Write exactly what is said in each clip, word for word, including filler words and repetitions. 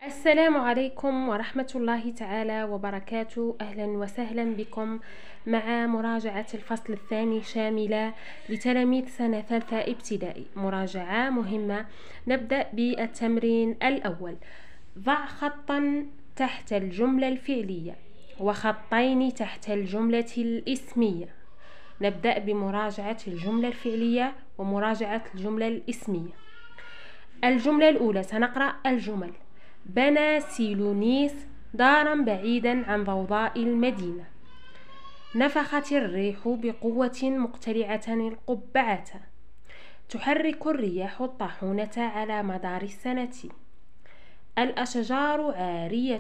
السلام عليكم ورحمة الله تعالى وبركاته. أهلا وسهلا بكم مع مراجعة الفصل الثاني شاملة لتلاميذ سنة ثالثة ابتدائي. مراجعة مهمة. نبدأ بالتمرين الأول. ضع خطا تحت الجملة الفعلية وخطين تحت الجملة الاسمية. نبدأ بمراجعة الجملة الفعلية ومراجعة الجملة الاسمية. الجملة الأولى سنقرأ الجمل: بنى سيلونيس دارا بعيدا عن ضوضاء المدينة. نفخت الريح بقوة مقتلعة القبعة. تحرك الرياح الطاحونة على مدار السنة. الأشجار عارية.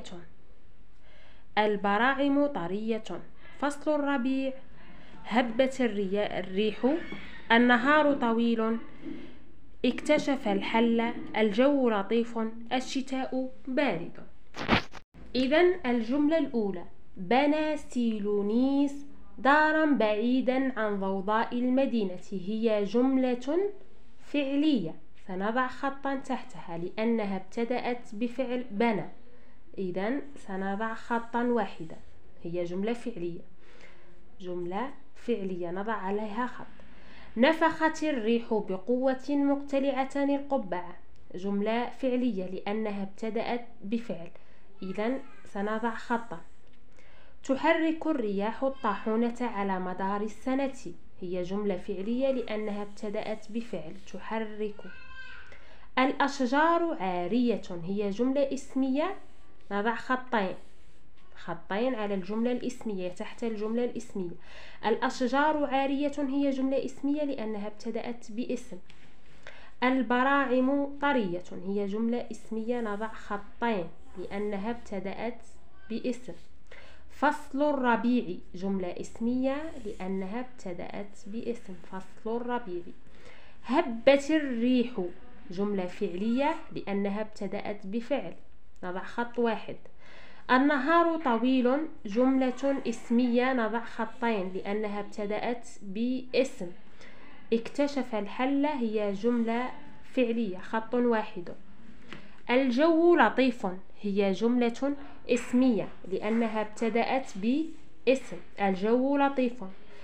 البراعم طرية. فصل الربيع. هبت الريح. النهار طويل. اكتشف الحل. الجو لطيف. الشتاء بارد. إذن الجملة الأولى: بنى سيلونيس دارا بعيدا عن ضوضاء المدينة، هي جملة فعلية، سنضع خطا تحتها لأنها ابتدأت بفعل بنى. إذن سنضع خطا واحدا، هي جملة فعلية، جملة فعلية نضع عليها خط. نفخت الريح بقوة مقتلعة القبعة، جملة فعلية لأنها ابتدأت بفعل، إذن سنضع خطا. تحرك الرياح الطاحونة على مدار السنة، هي جملة فعلية لأنها ابتدأت بفعل تحرك. الأشجار عارية هي جملة اسمية، نضع خطين خطين على الجملة الاسمية تحت الجملة الاسمية. الأشجار عارية هي جملة اسمية لأنها ابتدأت باسم. البراعم طرية هي جملة اسمية، نضع خطين لأنها ابتدأت باسم. فصل الربيع جملة اسمية لأنها ابتدأت باسم، فصل الربيع. هبت الريح جملة فعلية لأنها ابتدأت بفعل، نضع خط واحد. النهار طويل جملة اسمية، نضع خطين لأنها ابتدأت باسم. اكتشف الحل هي جملة فعلية، خط واحد. الجو لطيف هي جملة اسمية لأنها ابتدأت باسم، الجو لطيف.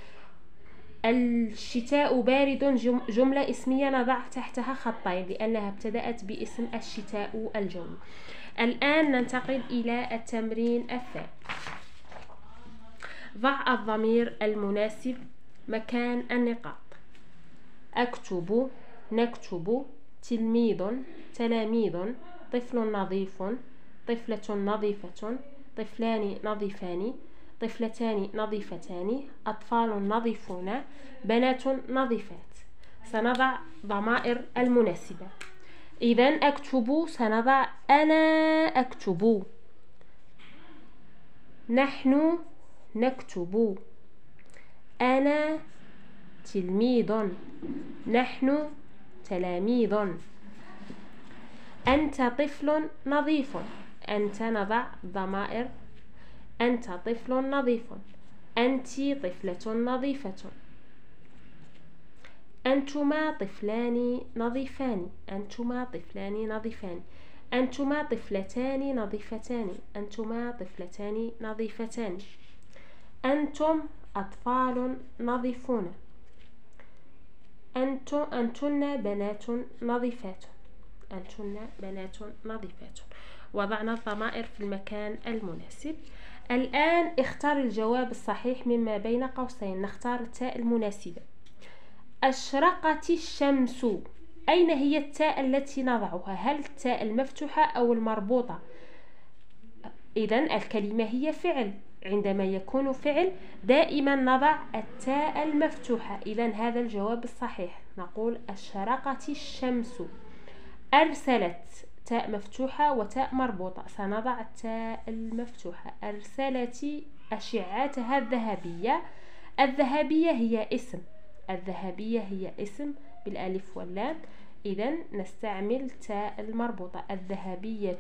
الشتاء بارد جملة اسمية، نضع تحتها خطين لأنها ابتدأت باسم الشتاء الجو. الآن ننتقل إلى التمرين الثاني. ضع الضمير المناسب مكان النقاط. أكتب، نكتب، تلميذ، تلاميذ، طفل نظيف، طفلة نظيفة، طفلان نظيفان، طفلتان نظيفتان، أطفال نظيفون، بنات نظيفات. سنضع ضمائر المناسبة. إذن أكتب سنضع أنا أكتب، نحن نكتب، أنا تلميذ، نحن تلاميذ. أنت طفل نظيف، أنت نضع ضمائر، أنت طفل نظيف، أنت طفلة نظيفة. أنتما طفلان نظيفان، أنتما طفلان نظيفان. أنتما طفلتان نظيفتان، أنتما طفلتان نظيفتان. أنتم أطفال نظيفون، أنتم أنتن بنات نظيفات، أنتن بنات نظيفات. وضعنا الضمائر في المكان المناسب. الآن اختار الجواب الصحيح مما بين قوسين، نختار التاء المناسبة. أشرقت الشمس، أين هي التاء التي نضعها؟ هل التاء المفتوحة أو المربوطة؟ إذن الكلمة هي فعل، عندما يكون فعل دائما نضع التاء المفتوحة، إذن هذا الجواب الصحيح. نقول أشرقت الشمس. أرسلت، تاء مفتوحة وتاء مربوطة، سنضع التاء المفتوحة. أرسلت أشعتها الذهبية، الذهبية هي اسم، الذهبية هي اسم بالألف واللام، إذن نستعمل تاء المربوطة الذهبية.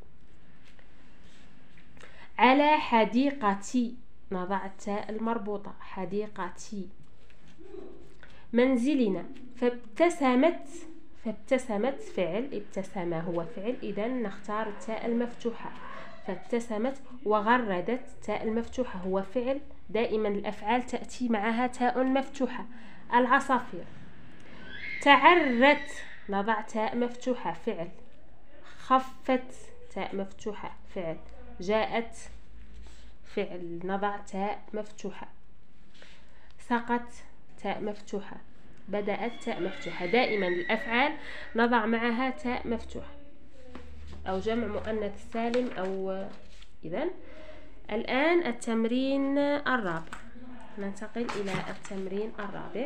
على حديقتي، نضع التاء المربوطة حديقتي. منزلنا، فابتسمت فابتسمت فعل، ابتسم هو فعل، إذا نختار التاء المفتوحة. فابتسمت. وغردت تاء المفتوحة هو فعل، دائما الأفعال تأتي معها تاء مفتوحة. العصافير. تعرت نضع تاء مفتوحة فعل. خفت تاء مفتوحة فعل. جاءت فعل، نضع تاء مفتوحة. سقت تاء مفتوحة. بدأت تاء مفتوحة. دائما الأفعال نضع معها تاء مفتوحة أو جمع مؤنث سالم أو إذن. الآن التمرين الرابع، ننتقل إلى التمرين الرابع.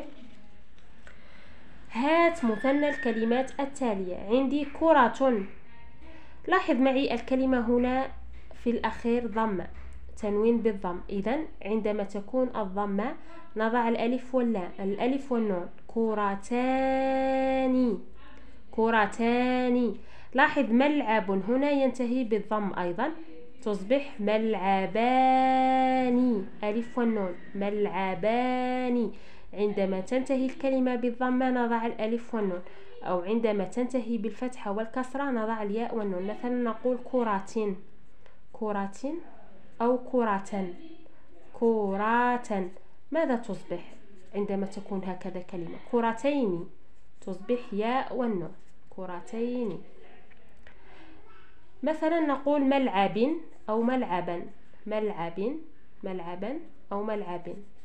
هات مثنى الكلمات التالية. عندي كرة. لاحظ معي الكلمة هنا في الأخير ضمة، تنوين بالضم، إذن عندما تكون الضمة نضع الألف واللام، الألف والنون. كرتان، كرتان. لاحظ ملعب هنا ينتهي بالضم أيضا، تصبح ملعبان، ألف والنون، ملعبان. عندما تنتهي الكلمة بالضمة نضع الألف والنون، أو عندما تنتهي بالفتحة والكسرة نضع الياء والنون. مثلا نقول كرات، كرات أو كرة، كرات. ماذا تصبح عندما تكون هكذا كلمة؟ كرتين، تصبح ياء والنون، كرتين. مثلا نقول ملعب أو ملعبا، ملعب، ملعبا أو ملعب،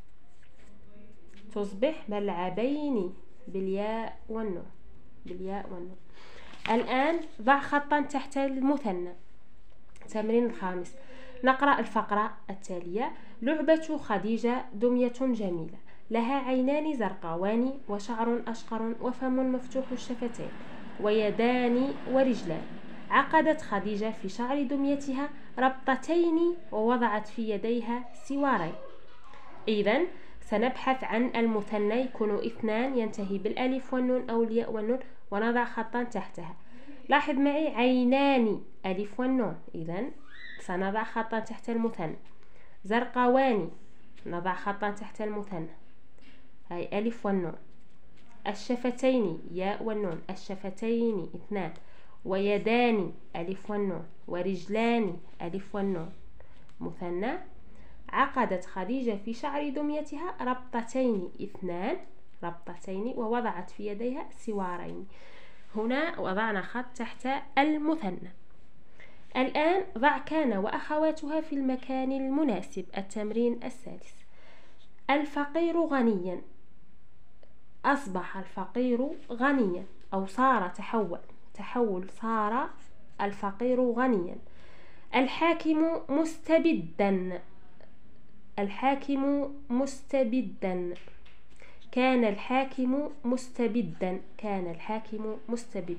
تصبح ملعبين بالياء والنون، بالياء والنون. الآن ضع خطا تحت المثنى. التمرين الخامس، نقرأ الفقرة التالية. لعبة خديجة دمية جميلة، لها عينان زرقاوان وشعر أشقر وفم مفتوح الشفتين ويدان ورجلان. عقدت خديجة في شعر دميتها ربطتين ووضعت في يديها سوارين. إذن سنبحث عن المثنى يكون اثنان ينتهي بالألف والنون أو الياء والنون ونضع خطا تحتها. لاحظ معي عينان ألف والنون، إذن سنضع خطا تحت المثنى. زرقاوان نضع خطا تحت المثنى، هاي ألف والنون. الشفتين ياء والنون، الشفتين اثنان. ويدان ألف والنون، ورجلان ألف والنون، مثنى. عقدت خديجة في شعر دميتها ربطتين اثنان، ربطتين، ووضعت في يديها سوارين. هنا وضعنا خط تحت المثنى. الآن ضع كان وأخواتها في المكان المناسب. التمرين السادس. الفقير غنيا، أصبح الفقير غنيا، أو صار، تحول، تحول، صار الفقير غنيا. الحاكم مستبدا، الحاكم مستبدا، كان الحاكم مستبدا، كان الحاكم مستبد.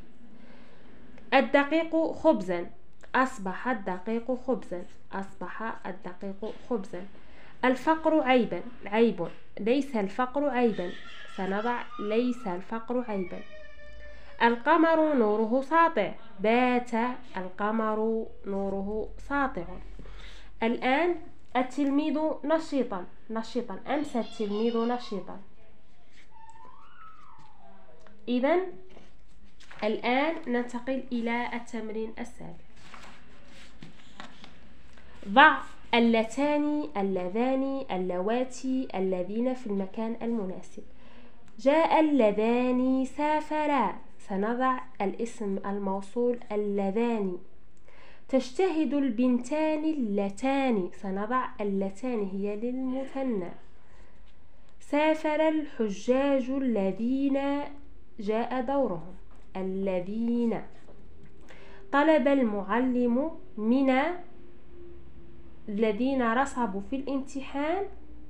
الدقيق خبزا، أصبح الدقيق خبزا، أصبح الدقيق خبزا. الفقر عيبا، عيب، ليس الفقر عيبا، سنضع ليس الفقر عيبا. القمر نوره ساطع، بات القمر نوره ساطع. الآن التلميذ نشيطا، نشيطا، أمسى التلميذ نشيطا. إذن الآن ننتقل إلى التمرين السابع. ضع اللتان، اللذان، اللواتي، الذين في المكان المناسب. جاء اللذان سافرا، سنضع الاسم الموصول اللذان. تجتهد البنتان اللتان، سنضع اللتان هي للمثنى. سافر الحجاج الذين جاء دورهم، الذين. طلب المعلم من الذين رسبوا في الامتحان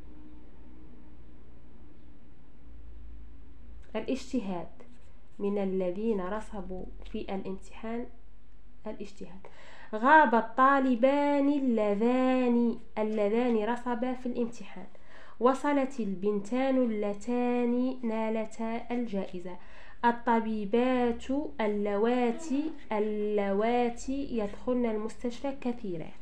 الاجتهاد، من الذين رسبوا في الامتحان الاجتهاد. غاب الطالبان اللذان، اللذان رسبا في الامتحان. وصلت البنتان اللتان نالتا الجائزة. الطبيبات اللواتي، اللواتي يدخلن المستشفى كثيرات.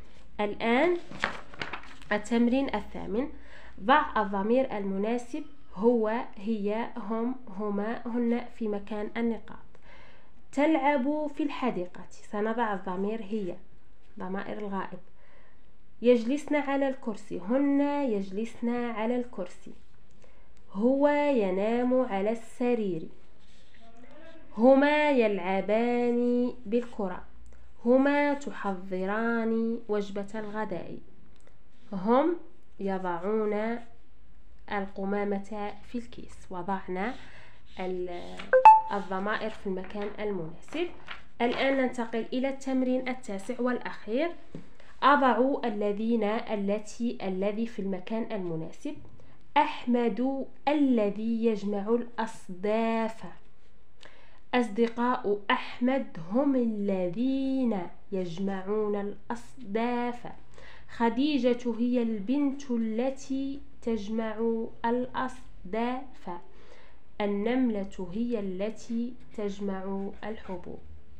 الآن التمرين الثامن. ضع الضمير المناسب هو، هي، هم، هما، هن في مكان النقاط. تلعب في الحديقة، سنضع الضمير هي، ضمائر الغائب. يجلسن على الكرسي، هن يجلسن على الكرسي. هو ينام على السرير. هما يلعبان بالكرة. هما تحضران وجبة الغداء. هم يضعون القمامة في الكيس. وضعنا الضمائر في المكان المناسب. الآن ننتقل إلى التمرين التاسع والأخير. أضع الذين التي الذي في المكان المناسب. أحمد الذي يجمع الأصداف. أصدقاء أحمد هم الذين يجمعون الأصداف. خديجة هي البنت التي تجمع الأصداف. النملة هي التي تجمع الحبوب.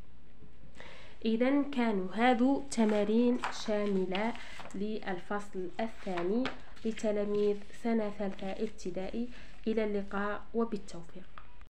إذن كانوا هذو تمارين شاملة للفصل الثاني لتلاميذ سنة ثالثة ابتدائي. إلى اللقاء وبالتوفيق.